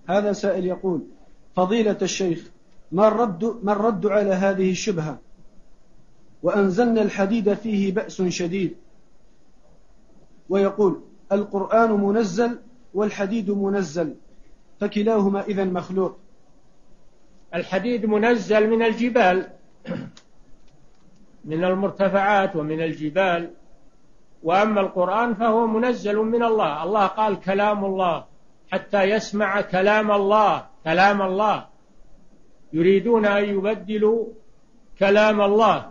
هذا سائل يقول: فضيلة الشيخ، ما الرد على هذه الشبهة؟ وأنزلنا الحديد فيه بأس شديد. ويقول: القرآن منزل والحديد منزل، فكلاهما إذن مخلوق. الحديد منزل من الجبال، من المرتفعات ومن الجبال، وأما القرآن فهو منزل من الله. الله قال كلام الله، حتى يسمع كلام الله. كلام الله، يريدون أن يبدلوا كلام الله.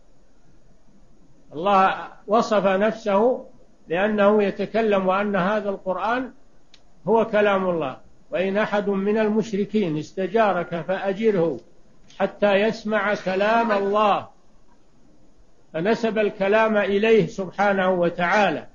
الله وصف نفسه لأنه يتكلم، وأن هذا القرآن هو كلام الله. وإن أحد من المشركين استجارك فأجره حتى يسمع كلام الله، فنسب الكلام إليه سبحانه وتعالى.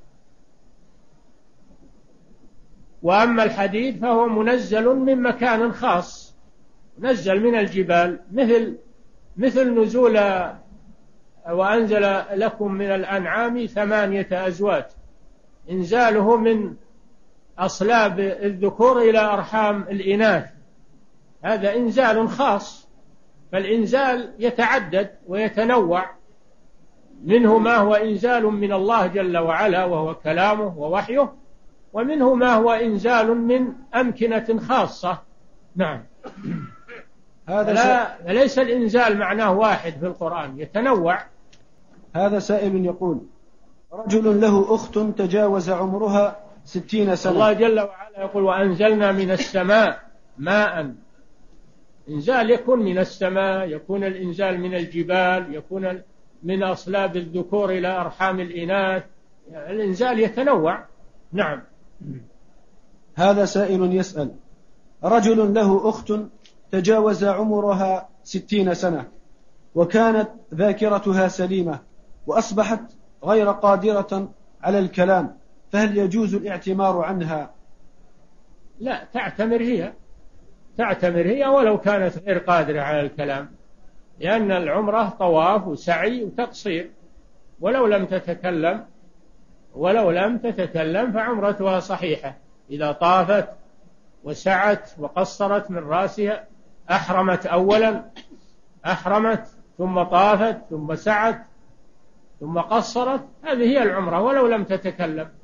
وأما الحديد فهو منزل من مكان خاص، نزل من الجبال، مثل نزول وأنزل لكم من الأنعام 8 أزواج، إنزاله من أصلاب الذكور إلى أرحام الإناث، هذا إنزال خاص. فالإنزال يتعدد ويتنوع، منه ما هو إنزال من الله جل وعلا وهو كلامه ووحيه، ومنه ما هو إنزال من أمكنة خاصة. نعم. ليس الإنزال معناه واحد في القرآن، يتنوع. هذا سائل يقول: رجل له أخت تجاوز عمرها 60 سنة. الله جل وعلا يقول: وأنزلنا من السماء ماء. إنزال يكون من السماء، يكون الإنزال من الجبال، يكون من أصلاب الذكور إلى أرحام الإناث، الإنزال يتنوع. نعم. هذا سائل يسأل: رجل له أخت تجاوز عمرها 60 سنة، وكانت ذاكرتها سليمة، وأصبحت غير قادرة على الكلام، فهل يجوز الاعتمار عنها؟ لا، تعتمر هي ولو كانت غير قادرة على الكلام، لأن العمرة طواف وسعي وتقصير. ولو لم تتكلم فعمرتها صحيحة. إذا طافت وسعت وقصرت من رأسها، أحرمت أولا، ثم طافت ثم سعت ثم قصرت، هذه هي العمرة ولو لم تتكلم.